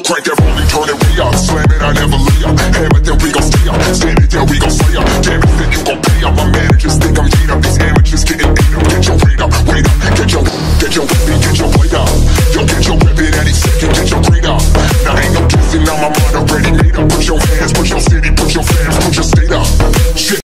Crank that rolling, turn it way up. Slam it, I never lay up. Hammer, then we gon' stay up. Stand it, then we gon' slay up.